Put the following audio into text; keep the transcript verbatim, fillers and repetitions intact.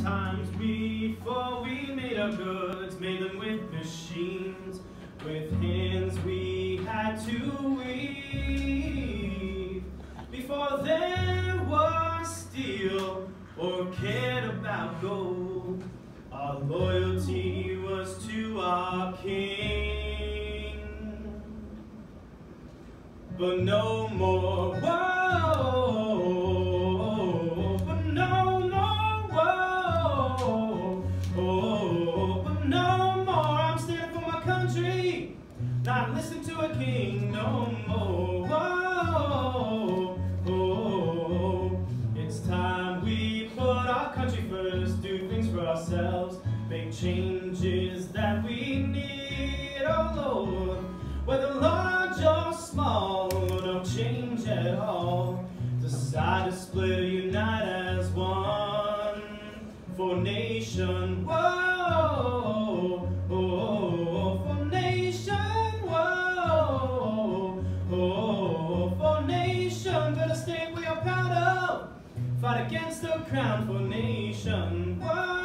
times before we made our goods, made them with machines. With hands we had to weave. Before there was steel or cared about gold, our loyalty was to our King. But no more, whoa, but no more, whoa, oh, but no more. I'm standing for my country, not listening to a king no more. Whoa, oh, it's time we put our country first, do things for ourselves, make changes that we need, oh Lord. Whether large or small, no change at all. Decide to split or unite as one for nation. Whoa, oh, for nation. Whoa, oh, for nation. Gonna state we are proud of. Fight against the crown for nation. Whoa.